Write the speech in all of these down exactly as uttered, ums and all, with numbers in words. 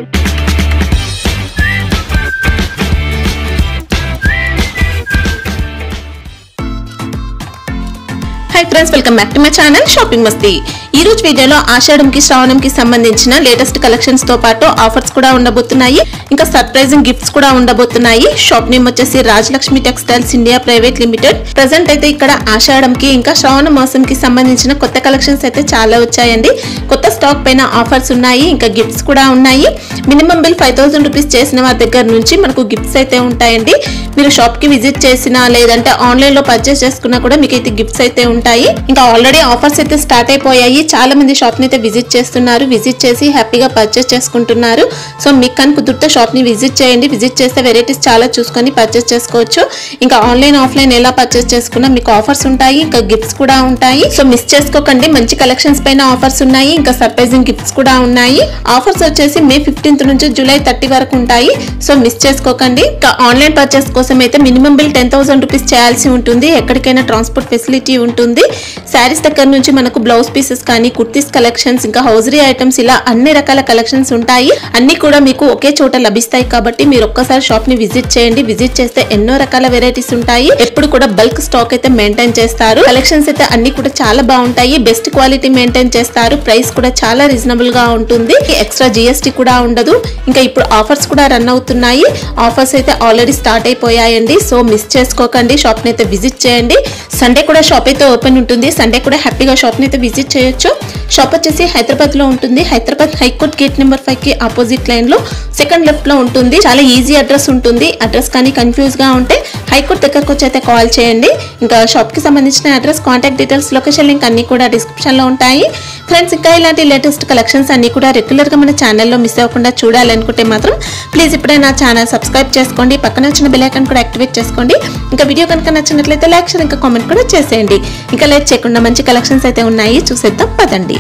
Hi friends, welcome back to my channel shopping Masti. ఈ రోజు వీడియోలో ఆషాఢంకి శ్రావణంకి సంబంధించిన లేటెస్ట్ కలెక్షన్స్ తో పాటు ఆఫర్స్ కూడా ఉండబోతున్నాయి, ఇంకా సర్ప్రైజింగ్ గిఫ్ట్స్ కూడా ఉండబోతున్నాయి। షాప్ నేమ్ వచ్చేసి Rajalakshmi textiles India private limited. Present అయితే ఇక్కడ ఆషాఢంకి ఇంకా శ్రావణ మాసంకి సంబంధించిన కొత్త కలెక్షన్స్ అయితే చాలా వచ్చాయండి। కొత్త స్టాక్ పైన ఆఫర్స్ ఉన్నాయి, ఇంకా గిఫ్ట్స్ కూడా ఉన్నాయి। Minimum bill five thousand rupees చేసిన వారి దగ్గర నుంచి మనకు గిఫ్ట్స్ అయితే ఉంటాయండి। మీరు షాప్ కి విజిట్ చేసినా లేదంటే ఆన్లైన్ లో పర్చేస్ చేసుకున్నా కూడా మీకు అయితే గిఫ్ట్స్ అయితే ఉంటాయి। ఇంకా ఆల్రెడీ ఆఫర్స్ అయితే స్టార్ట్ అయిపోయాయి, చాలా మంది షాప్ ని అయితే విజిట్ చేస్తున్నారు, విజిట్ చేసి హ్యాపీగా పర్చేస్ చేసుకుంటున్నారు। సో మీకు కనుక కుదిరితే షాప్ ని విజిట్ చేయండి, విజిట్ చేస్తే వెరైటీస్ చాలా చూసుకొని పర్చేస్ చేసుకోవచ్చు। ఇంకా ఆన్లైన్ ఆఫ్లైన్ ఎలా పర్చేస్ చేసుకున్నా మీకు ఆఫర్స్ ఉంటాయి, ఇంకా గిఫ్ట్స్ కూడా ఉంటాయి। సో మిస్ చేసుకోకండి, మంచి కలెక్షన్స్ పైన ఆఫర్స్ ఉన్నాయి, ఇంకా సర్ప్రైజింగ్ గిఫ్ట్స్ కూడా ఉన్నాయి। ఆఫర్స్ వచ్చేసి మే ఫిఫ్టీన్త్ నుంచి జూలై థర్టీ వరకు ఉంటాయి, సో మిస్ చేసుకోకండి। ఇంకా ఆన్లైన్ పర్చేస్ కోసం అయితే minimum bill ten thousand rupees చేయాల్సి ఉంటుంది, ఎక్కడికైనా ట్రాన్స్పోర్ట్ ఫెసిలిటీ ఉంటుంది। శారీస్ దగ్గర నుంచి మనకు బ్లౌజ్ పీసెస్ కానీ కుర్తీస్ కలెక్షన్స్, ఇంకా హౌజరీ ఐటమ్స్, ఇలా అన్ని రకాల కలెక్షన్స్ ఉంటాయి, అన్ని కూడా మీకు ఒకే చోట లభిస్తాయి। కాబట్టి మీరు ఒక్కసారి షాప్ ని విజిట్ చేయండి, విజిట్ చేస్తే ఎన్నో రకాల వెరైటీస్ ఉంటాయి, ఎప్పుడు కూడా బల్క్ స్టాక్ అయితే మెయింటైన్ చేస్తారు। కలెక్షన్స్ అయితే అన్ని కూడా చాలా బాగుంటాయి, బెస్ట్ క్వాలిటీ మెయింటైన్ చేస్తారు, ప్రైస్ కూడా చాలా రీజనబుల్ గా ఉంటుంది, ఎక్స్ట్రా జిఎస్టీ కూడా ఉండదు। ఇంకా ఇప్పుడు ఆఫర్స్ కూడా రన్ అవుతున్నాయి, ఆఫర్స్ అయితే ఆల్రెడీ స్టార్ట్ అయిపోయాయండి, సో మిస్ చేసుకోకండి, షాప్ ని అయితే విజిట్ చేయండి। సండే కూడా షాప్ అయితే ఓపెన్ ఉంటుంది, సండే కూడా హ్యాపీగా షాప్ ని అయితే విజిట్ చేయొచ్చు। షాప్ వచ్చేసి హైదరాబాద్ లో ఉంటుంది, Hyderabad high court gate number five కి ఆపోజిట్ లైన్ లో సెకండ్ లెఫ్ట్ లో ఉంటుంది, చాలా ఈజీ అడ్రస్ ఉంటుంది। అడ్రస్ కానీ కన్ఫ్యూజ్ గా ఉంటే హైకోర్ట్ దగ్గరకు వచ్చి అయితే కాల్ చేయండి। ఇంకా షాప్ కి సంబంధించిన address, contact details, location link అన్ని కూడా డిస్క్రిప్షన్ లో ఉంటాయి ఫ్రెండ్స్। ఇంకా ఇలాంటి లేటెస్ట్ కలెక్షన్స్ అన్ని కూడా రెగ్యులర్ గా మన ఛానల్లో మిస్ అవ్వకుండా చూడాలనుకుంటే మాత్రం ప్లీజ్ ఇప్పుడే నా ఛానల్ సబ్స్క్రైబ్ చేసుకోండి, పక్కన వచ్చిన బెల్ ఐకాన్ కూడా యాక్టివేట్ చేసుకోండి। ఇంకా వీడియో కనుక నచ్చినట్లయితే లైక్ షేర్ ఇంకా కామెంట్ కూడా చేసేయండి। ఇంకా లేట్ చేయకుండా మంచి కలెక్షన్స్ అయితే ఉన్నాయి, చూసేద్దాం పదండి।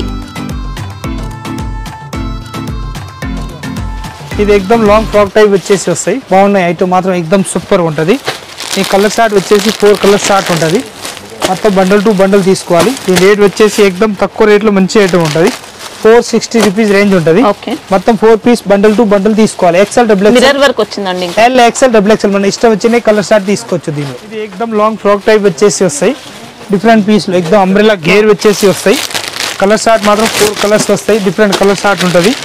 ఇది ఎక్దమ్ లాంగ్ ఫ్రాక్ టైప్ వచ్చేసి వస్తాయి, బాగున్నాయి ఐటమ్ మాత్రం ఎక్దమ్ సూపర్ ఉంటుంది। ఈ కలర్ షార్ట్ వచ్చేసి ఫోర్ కలర్ షార్ట్ ఉంటుంది, మొత్తం బండల్ టు బండల్ తీసుకోవాలి। ఈ రేట్ వచ్చేసి ఎక్దమ్ తక్కువ రేట్లో మంచి ఐటమ్ ఉంటుంది, ఫోర్ సిక్స్టీ రూపీస్ రేంజ్ ఉంటుంది, మొత్తం four piece bundle to bundle తీసుకోవాలి। XL double XL L XL double XL మన ఇష్టం వచ్చిన కలర్ షార్ట్ తీసుకోవచ్చు దీన్ని। ఇది ఎక్దమ్ లాంగ్ ఫ్రాక్ టైప్ వచ్చేసి వస్తాయి, డిఫరెంట్ పీస్లు ఎక్దమ్ అంబ్రెలా గేర్ వచ్చేసి వస్తాయి, కలర్ షార్ట్ మాత్రం ఫోర్ కలర్స్ వస్తాయి, డిఫరెంట్ కలర్ షార్ట్ ఉంటుంది,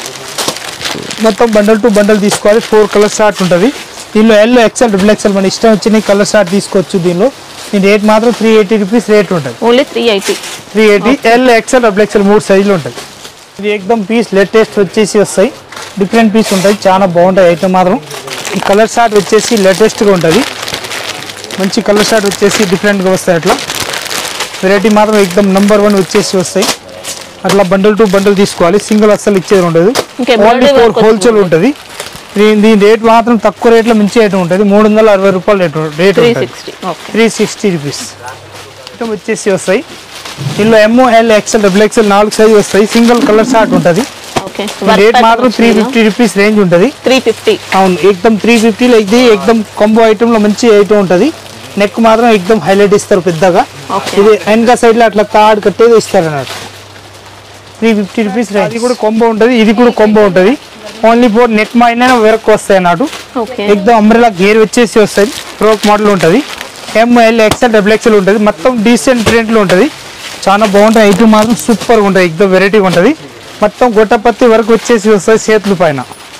మొత్తం బండల్ టు బండల్ తీసుకోవాలి, ఫోర్ కలర్ షార్ట్ ఉంటుంది దీనిలో। ఎల్ ఎక్సెల్ డబుల్ ఎక్సెల్ మన ఇష్టం వచ్చిన కలర్ షార్ట్ తీసుకోవచ్చు దీనిలో। దీని రేట్ మాత్రం త్రీ ఎయిటీ రూపీస్ రేట్ ఉంటుంది, only three eighty three eighty L XL double XL మూడు సైజులు ఉంటుంది। ఇది ఎక్దమ్ పీస్ లేటెస్ట్ వచ్చేసి వస్తాయి, డిఫరెంట్ పీస్ ఉంటాయి, చాలా బాగుంటాయి ఐటమ్ మాత్రం। ఈ కలర్ షార్ట్ వచ్చేసి లేటెస్ట్గా ఉంటుంది, మంచి కలర్ షార్ట్ వచ్చేసి డిఫరెంట్గా వస్తాయి, అట్లా వెరైటీ మాత్రం ఎక్దమ్ నెంబర్ వన్ వచ్చేసి వస్తాయి। అట్లా బండల్ టు బండల్ తీసుకోవాలి, సింగిల్ అస్సలు ఇచ్చేది ఉండదు, ఓన్లీ ఫోర్ హోల్సేల్ ఉంటుంది। దీని రేట్ మాత్రం తక్కువ రేట్లో మంచి ఐటమ్ ఉంటుంది, మూడు వందల అరవై రూపాయలు రేట్ రేట్ ఉంటుంది, త్రీ సిక్స్టీ రూపీస్ ఐటమ్ వచ్చేసి వస్తాయి। దీనిలో M O L XL double XL నాలుగు సైజు వస్తాయి, సింగిల్ కలర్ షార్ట్ ఉంటుంది, రేట్ మాత్రం త్రీ ఫిఫ్టీ రూపీస్ రేంజ్ ఉంటుంది, త్రీ ఫిఫ్టీ అవును ఎక్దమ్ త్రీ ఫిఫ్టీలో ఇది ఎక్దమ్ కాంబో ఐటమ్ లో మంచి ఐటమ్ ఉంటుంది। నెక్ మాత్రం ఎక్దమ్ హైలైట్ ఇస్తారు పెద్దగా, ఇది వెనక సైడ్ లో అట్లా తాడు కట్టేది ఇస్తారు అన్నట్టు, త్రీ ఫిఫ్టీ రూపీస్ రేంజ్। ఇది కూడా కొంబో ఉంటుంది, ఇది కూడా కొంబో ఉంటుంది, ఓన్లీ ఫోర్ నెక్ మైనా వెరకు వస్తాయి అన్నట్టు, ఎక్దమ్ అంబ్రెలా గేర్ వచ్చేసి వస్తుంది, ఫ్రోక్ మోడల్ ఉంటుంది, ఎంఎల్ ఎక్సెల్ డబుల్ ఎక్సెల్ ఉంటుంది, మొత్తం డీసెంట్ ప్రింట్లో ఉంటుంది, చాలా బాగుంటుంది ఐటమ్ మాత్రం సూపర్గా ఉంటుంది, ఎక్దమ్ వెరైటీగా ఉంటుంది, మొత్తం గొట్టపత్తి వరకు వచ్చేసి వస్తుంది చేతుల పైన,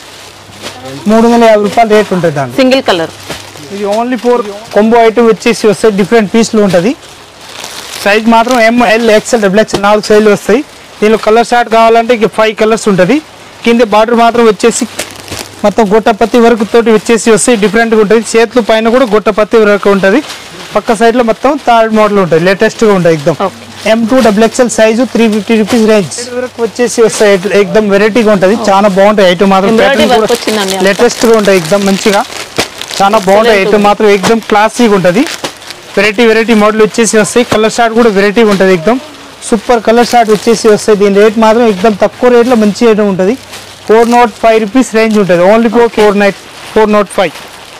మూడు వందల యాభై రూపాయలు రేట్ ఉంటుంది దాన్ని, సింగిల్ కలర్। ఇది ఓన్లీ ఫోర్ కొంబో ఐటమ్ వచ్చేసి వస్తాయి, డిఫరెంట్ పీస్లు ఉంటుంది, సైజ్ మాత్రం ఎంఎల్ ఎక్సెల్ డబుల్ ఎక్సెల్ నాలుగు సైజులు వస్తాయి। దీనిలో కలర్ షార్ట్ కావాలంటే ఇక ఫైవ్ కలర్స్ ఉంటుంది, కింద బార్డర్ మాత్రం వచ్చేసి మొత్తం గొట్టపత్తి వరకు తోటి వచ్చేసి వస్తాయి, డిఫరెంట్గా ఉంటుంది, చేతుల పైన కూడా గొట్టపత్తి వరకు ఉంటుంది, పక్క సైడ్లో మొత్తం థర్డ్ మోడల్ ఉంటుంది, లేటెస్ట్గా ఉంటుంది ఎక్దమ్ M to double XL size, three fifty rupees range వరకు వచ్చేసి వస్తాయి, ఎక్దమ్ వెరైటీగా ఉంటుంది, చాలా బాగుంటాయి ఐటమ్ మాత్రం, లేటెస్ట్గా ఉంటాయి ఎక్దమ్ మంచిగా, చాలా బాగుంటాయి ఐటమ్ మాత్రం ఎక్దమ్ క్లాసీగా ఉంటుంది, వెరైటీ వెరైటీ మోడల్ వచ్చేసి వస్తాయి, కలర్ షార్ట్ కూడా వెరైటీగా ఉంటుంది ఎక్దమ్ సూపర్ కలర్ షార్ట్ వచ్చేసి వస్తాయి, దీని రేట్ మాత్రం ఎక్దమ్ తక్కువ రేట్లో మంచి ఐటమ్ ఉంటుంది, four naught five rupees range ఉంటుంది, only four four night four naught five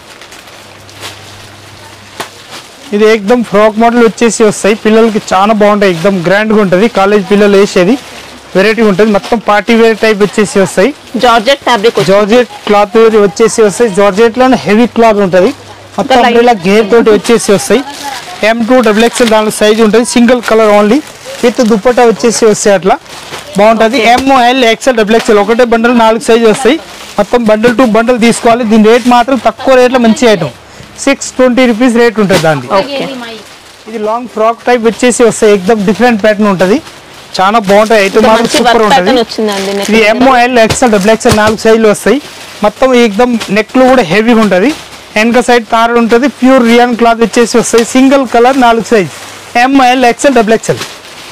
ఇది ఎక్దమ్ ఫ్రాక్ మోడల్ వచ్చేసి వస్తాయి, పిల్లలకి చాలా బాగుంటాయి, ఎక్దమ్ గ్రాండ్గా ఉంటుంది, కాలేజ్ పిల్లలు వేసేది వెరైటీ ఉంటుంది. మొత్తం పార్టీ వేర్ టైప్ వచ్చేసి వస్తాయి. జార్జెట్ ఫ్యాబ్రిక్, జార్జెట్ క్లాత్ వచ్చేసి వస్తాయి. జార్జెట్ లో హెవీ క్లాత్ ఉంటుంది. మొత్తం ఇలా గేర్ తోటి వచ్చేసి వస్తాయి. ఎం టూ డబుల్ ఎక్స్ఎల్ దాంట్లో సైజ్ ఉంటుంది. Single colour only with dupatta వచ్చేసి వస్తాయి. అట్లా బాగుంటుంది. ఎంఎల్ ఎక్స్ఎల్ డబుల్ ఎక్స్ఎల్ ఒకటే బండల్ నాలుగు సైజు వస్తాయి. మొత్తం బండల్ టు బండల్ తీసుకోవాలి. దీని రేట్ మాత్రం తక్కువ రేట్లో మంచి item six twenty rupees rate ఉంటుంది దాన్ని. ఇది లాంగ్ ఫ్రాక్ టైప్ వచ్చేసి వస్తాయి. ఎక్దమ్ డిఫరెంట్ ప్యాటర్న్ ఉంటుంది. చాలా బాగుంటాయి. ఐటమ్ మాత్రం సూపర్ ఉంటుంది. ఇది ఎంఎల్ ఎక్స్ఎల్ డబుల్ ఎక్స్ఎల్ నాలుగు సైజులు వస్తాయి. మొత్తం ఎక్దమ్ నెక్లు కూడా హెవీగా ఉంటుంది. వెనక సైడ్ తాడు ఉంటుంది. ప్యూర్ రియాన్ క్లాత్ వచ్చేసి వస్తాయి. సింగిల్ కలర్ నాలుగు size M L XL double XL.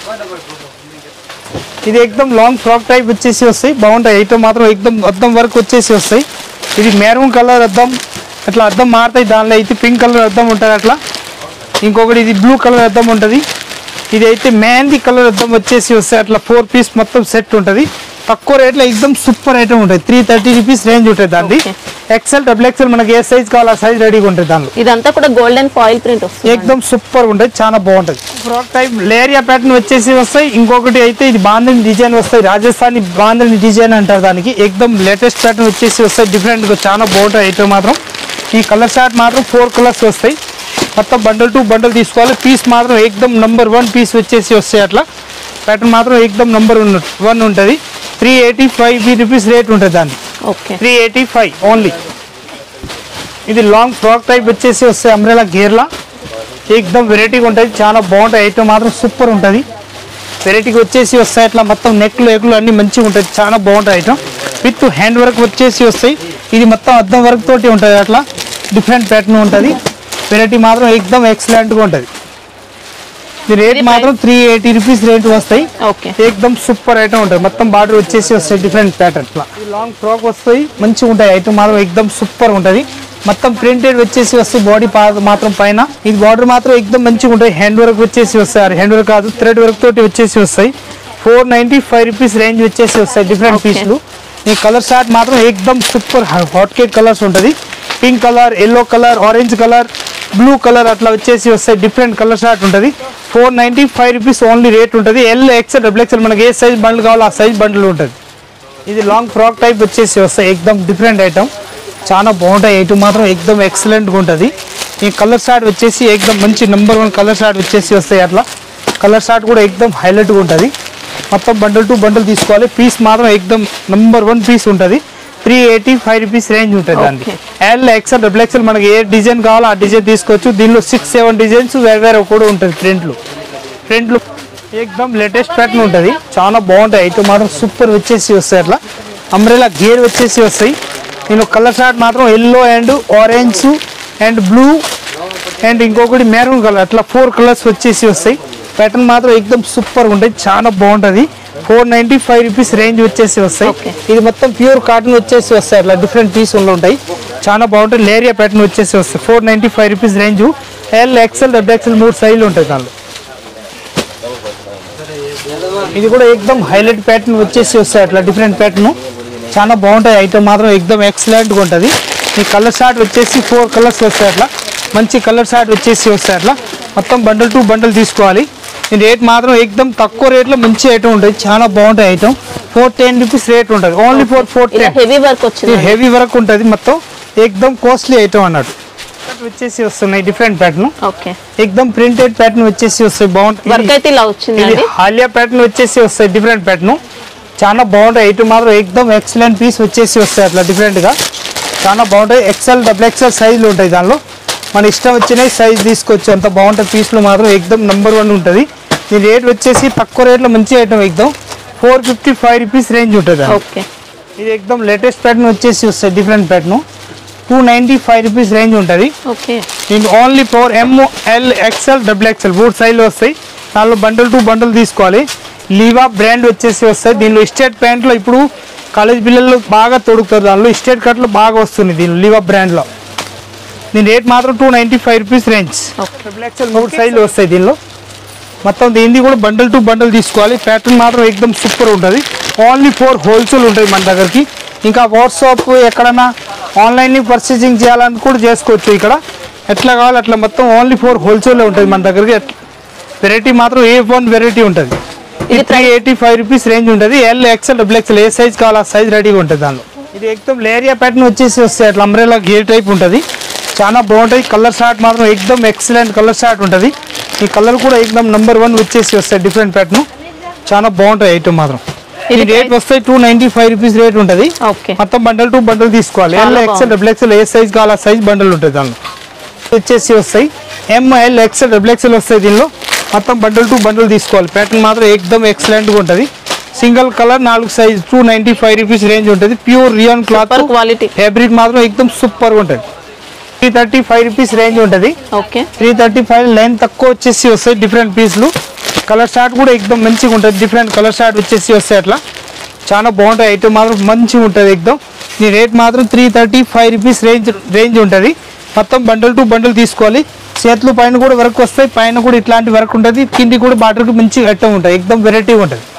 ఇది ఎక్దమ్ లాంగ్ ఫ్రాక్ టైప్ వచ్చేసి వస్తాయి. బాగుంటాయి. ఐటమ్ మాత్రం ఎక్దమ్ అద్దం వరకు వచ్చేసి వస్తాయి. ఇది మెరూన్ కలర్ అద్దం అట్లా అద్దం మారుతాయి. దానిలో అయితే పింక్ కలర్ అద్దం ఉంటుంది. అట్లా ఇంకొకటి ఇది బ్లూ కలర్ అద్దం ఉంటుంది. ఇది అయితే మెహందీ కలర్ అద్దం వచ్చేసి వస్తాయి. అట్లా ఫోర్ పీస్ మొత్తం సెట్ ఉంటుంది. తక్కువ రేట్లో ఎక్దమ్ సూపర్ ఐటమ్ ఉంటుంది. త్రీ థర్టీ రూపీస్ రేంజ్ ఉంటుంది దాన్ని. ఎక్సెల్ డబుల్ ఎక్సెల్ మనకి ఏ సైజ్ కావాలి ఆ సైజ్ రెడీగా ఉంటుంది దానిలో. ఇదంతా కూడా గోల్డెన్ ఫాయిల్ ప్రింట్ వస్తుంది. ఎక్దమ్ సూపర్ ఉంటుంది. చాలా బాగుంటుంది. ఫ్రాక్ టైప్ లేరియా ప్యాటర్న్ వచ్చేసి వస్తాయి. ఇంకొకటి అయితే ఇది బాంధని డిజైన్ వస్తాయి. రాజస్థానీ బాంధని డిజైన్ అంటారు దానికి. ఎక్దమ్ లేటెస్ట్ ప్యాటర్న్ వచ్చేసి వస్తాయి. డిఫరెంట్గా చాలా బాగుంటుంది ఐటమ్ మాత్రం. ఈ కలర్ షార్ట్ మాత్రం ఫోర్ కలర్స్ వస్తాయి. మొత్తం బండల్ టు బండల్ తీసుకోవాలి. పీస్ మాత్రం ఎక్దమ్ నంబర్ వన్ పీస్ వచ్చేసి వస్తాయి. అట్లా ప్యాటర్న్ మాత్రం ఎక్దమ్ నంబర్ వన్ ఉంటుంది. Three eighty five rupees rate ఉంటుంది దాన్ని. Okay, three eighty five only. ఇది లాంగ్ ఫ్రాక్ టైప్ వచ్చేసి వస్తాయి. అంబ్రెలా గేర్లా ఎక్దమ్ వెరైటీగా ఉంటుంది. చాలా బాగుంటాయి. ఐటమ్ మాత్రం సూపర్ ఉంటుంది. వెరైటీగా వచ్చేసి వస్తాయి. అట్లా మొత్తం నెక్లు ఎక్లు అన్ని మంచిగా ఉంటుంది. చాలా బాగుంటాయి ఐటమ్. విత్ హ్యాండ్ వర్క్ వచ్చేసి వస్తాయి. ఇది మొత్తం అద్దం వర్క్ తోటి ఉంటుంది. అట్లా డిఫరెంట్ ప్యాటర్న్ ఉంటుంది. వెరైటీ మాత్రం ఎక్దమ్ ఎక్సలెంట్గా ఉంటుంది. ఇది రేట్ మాత్రం త్రీ ఎయిటీ రూపీస్ రేట్ వస్తాయి. ఎక్దమ్ సూపర్ ఐటమ్ ఉంటుంది. మొత్తం బార్డర్ వచ్చేసి వస్తాయి. డిఫరెంట్ ప్యాటర్న్ ఇట్లా లాంగ్ ఫ్రాక్ వస్తాయి. మంచిగా ఉంటాయి. ఐటమ్ మాత్రం ఎక్దమ్ సూపర్ ఉంటుంది. మొత్తం ప్రింటెడ్ వచ్చేసి వస్తాయి. బాడీ మాత్రం పైన ఇది బార్డర్ మాత్రం ఎక్దమ్ మంచిగా ఉంటాయి. హ్యాండ్ వర్క్ వచ్చేసి వస్తాయి. హ్యాండ్ వర్క్ కాదు థ్రెడ్ వర్క్ తోటి వచ్చేసి వస్తాయి. Four ninety five rupees range వచ్చేసి వస్తాయి. డిఫరెంట్ పీస్లు. ఈ కలర్ షార్ట్ మాత్రం ఎక్దమ్ సూపర్ హాట్ కేక్ కలర్స్ ఉంటుంది. Pink colour, yellow colour, orange colour, blue colour అట్లా వచ్చేసి వస్తాయి. డిఫరెంట్ కలర్ షార్ట్ ఉంటుంది. Four ninety five rupees only rate ఉంటుంది. ఎల్ ఎక్స్ఎల్ డబుల్ ఎక్స్ఎల్ మనకి ఏ సైజ్ బండ్లు కావాలో ఆ సైజ్ బండ్లు ఉంటుంది. ఇది లాంగ్ ఫ్రాక్ టైప్ వచ్చేసి వస్తాయి. ఎక్దమ్ డిఫరెంట్ ఐటమ్. చాలా బాగుంటాయి. ఐటమ్ మాత్రం ఎక్దమ్ ఎక్సలెంట్గా ఉంటుంది. ఈ కలర్ షార్ట్ వచ్చేసి ఎక్దమ్ మంచి నెంబర్ వన్ కలర్ షార్ట్ వచ్చేసి వస్తాయి. అట్లా కలర్ షార్ట్ కూడా ఎక్దమ్ హైలైట్గా ఉంటుంది. మొత్తం బండల్ టు బండల్ తీసుకోవాలి. పీస్ మాత్రం ఎక్దమ్ నెంబర్ వన్ పీస్ ఉంటుంది. Three eighty five rupees range ఉంటుంది దానికి. ఎల్ ఎక్స్ఎల్ డబుల్ ఎక్స్ఎల్ మనకి ఏ డిజైన్ కావాలో ఆ డిజైన్ తీసుకోవచ్చు. దీనిలో సిక్స్ సెవెన్ డిజైన్స్ వేరే వేరే కూడా ఉంటుంది. ప్రింట్లు ప్రింట్లు ఎక్దమ్ లేటెస్ట్ ప్యాటర్న్ ఉంటుంది. చాలా బాగుంటాయి. ఐటమ్ మాత్రం సూపర్ వచ్చేసి వస్తాయి. అట్లా అంబ్రెలా గేర్ వచ్చేసి వస్తాయి. నేను కలర్ షార్ట్ మాత్రం yellow and orange and blue and ఇంకొకటి మెరూన్ కలర్ అట్లా ఫోర్ కలర్స్ వచ్చేసి వస్తాయి. ప్యాటర్న్ మాత్రం ఎక్దమ్ సూపర్ ఉంటుంది. చాలా బాగుంటుంది. Four ninety five rupees range వచ్చేసి వస్తాయి. ఇది మొత్తం ప్యూర్ కాటన్ వచ్చేసి వస్తాయి. అట్లా డిఫరెంట్ పీసులు ఉంటాయి. చాలా బాగుంటుంది. లేరియా ప్యాటర్న్ వచ్చేసి వస్తాయి. Four ninety five rupees range. L XL double XL మూడు సైజులు ఉంటాయి దానిలో. ఇది కూడా ఎక్దమ్ హైలైట్ ప్యాటర్న్ వచ్చేసి వస్తాయి. అట్లా డిఫరెంట్ ప్యాటర్న్ చాలా బాగుంటాయి. ఐటమ్ మాత్రం ఎక్దమ్ ఎక్సలెంట్గా ఉంటుంది. ఈ కలర్ షార్ట్ వచ్చేసి ఫోర్ కలర్స్ వస్తాయి. అట్లా మంచి కలర్ షార్ట్ వచ్చేసి వస్తాయి. అట్లా మొత్తం బండల్ టు బండల్ తీసుకోవాలి. ఈ రేట్ మాత్రం ఎక్దమ్ తక్కువ రేట్లో మంచి ఐటమ్ ఉంటుంది. చాలా బాగుంటాయి. Item four ten rupees rate ఉంటుంది. Only four four ten. Heavy work వచ్చింది. హెవీ వర్క్ ఉంటుంది. మొత్తం ఎక్దమ్ కాస్ట్లీ ఐటమ్ అన్నట్టు వచ్చేసి వస్తున్నాయి. డిఫరెంట్ ప్యాటర్న్ ఎక్దమ్ ప్రింటెడ్ ప్యాటర్న్ వచ్చేసి వస్తాయి. బాగుంటుంది. హాలియా ప్యాటర్న్ వచ్చేసి వస్తాయి. డిఫరెంట్ ప్యాటర్న్ చాలా బాగుంటాయి. ఐటమ్ మాత్రం ఎక్దమ్ ఎక్సలెంట్ పీస్ వచ్చేసి వస్తాయి. అట్లా డిఫరెంట్గా చాలా బాగుంటాయి. ఎక్సెల్ డబుల్ ఎక్సెల్ సైజులు ఉంటాయి. దానిలో మన ఇష్టం వచ్చినాయి సైజ్ తీసుకోవచ్చు. అంత బాగుంటాయి. పీస్లు మాత్రం ఎక్దమ్ నెంబర్ వన్ ఉంటుంది. ఈ రేట్ వచ్చేసి తక్కువ రేట్లో మంచి ఐటమ్. ఎక్దమ్ four fifty five rupees range ఉంటుంది. ఇది ఎక్దమ్ లేటెస్ట్ ప్యాటర్న్ వచ్చేసి వస్తాయి. Different pattern two ninety five rupees range ఉంటుంది. ఇది only four M L XL double XL మూడు సైజులు వస్తాయి. దానిలో బండల్ టు బండల్ తీసుకోవాలి. లీవా బ్రాండ్ వచ్చేసి వస్తాయి. దీనిలో స్టేట్ ప్యాంట్లో ఇప్పుడు కాలేజ్ పిల్లలు బాగా తొడుగుతారు. దానిలో స్టేట్ కట్లు బాగా వస్తుంది. దీనిలో లీవా బ్రాండ్లో దీని రేట్ మాత్రం two ninety five rupees range. Double XL మూడు సైజులు వస్తాయి. దీనిలో మొత్తం దీన్ని కూడా బండల్ టు బండల్ తీసుకోవాలి. ప్యాటర్న్ మాత్రం ఎక్దమ్ సూపర్ ఉంటుంది. ఓన్లీ ఫోర్ హోల్సేల్ ఉంటుంది మన దగ్గరికి. ఇంకా వాట్సాప్ ఎక్కడైనా ఆన్లైన్ పర్చేసింగ్ చేయాలని కూడా చేసుకోవచ్చు. ఇక్కడ ఎట్లా కావాలి అట్లా మొత్తం ఓన్లీ ఫోర్ హోల్సేల్ ఉంటుంది మన దగ్గరికి. వెరైటీ మాత్రం ఏ వన్ వెరైటీ ఉంటుంది. ఇది three eighty five rupees range ఉంటుంది. ఎల్ ఎక్స్ఎల్ డబుల్ ఎక్స్ఎల్ ఏ సైజ్ కావాలి ఆ సైజ్ రెడీగా ఉంటుంది దానిలో. ఇది ఎక్దమ్ లేరియా ప్యాటర్న్ వచ్చేసి వస్తాయి అట్లా అంబ్రెలా గేర్ టైప్ ఉంటుంది. చాలా బాగుంటాయి. కలర్ షార్ట్ మాత్రం ఎక్దమ్ ఎక్సలెంట్ కలర్ షార్ట్ ఉంటుంది. ఈ కలర్ కూడా ఎక్దమ్ నంబర్ వన్ వచ్చేసి వస్తాయి డిఫరెంట్ ప్యాటర్న్. చాలా బాగుంటాయి ఐటమ్ మాత్రం. ఈ రేట్ వస్తాయి two ninety five rupees rate ఉంటుంది. మొత్తం బండల్ టు బండల్ తీసుకోవాలి. ఎల్ ఎక్స్ఎల్ డబుల్ ఎక్స్ఎల్ ఏ సైజ్ కావాలి ఆ సైజ్ బండల్ ఉంటుంది దానిలో. వచ్చేసి వస్తాయి ఎంఎల్ ఎక్స్ఎల్ డబుల్ ఎక్స్ఎల్ వస్తాయి దీనిలో. మొత్తం బండల్ టు బండల్ తీసుకోవాలి. ప్యాటర్న్ మాత్రం ఎక్దమ్ ఎక్సలెంట్గా ఉంటుంది. సింగిల్ కలర్ నాలుగు size two ninety five rupees range ఉంటుంది. Pure rayon cloth quality fabric మాత్రం ఎక్దమ్ సూపర్గా ఉంటుంది. Three thirty five rupees range ఉంటుంది. త్రీ థర్టీ ఫైవ్ లైన్ తక్కువ వచ్చేసి వస్తాయి డిఫరెంట్ పీస్లు. కలర్ షార్ట్ కూడా ఎక్దమ్ మంచిగా ఉంటుంది. డిఫరెంట్ కలర్ షార్ట్ వచ్చేసి వస్తాయి అట్లా. చాలా బాగుంటాయి ఐటమ్ మాత్రం మంచిగా ఉంటుంది ఎక్దమ్. ఈ రేట్ మాత్రం three thirty five rupees range range ఉంటుంది. మొత్తం బండల్ టు బండల్ తీసుకోవాలి. చేతులు పైన కూడా వర్క్ వస్తాయి. పైన కూడా ఇట్లాంటి వర్క్ ఉంటుంది. కింది కూడా బార్డర్కి మంచి ఐటమ్ ఉంటుంది. ఎక్దమ్ వెరైటీగా ఉంటుంది.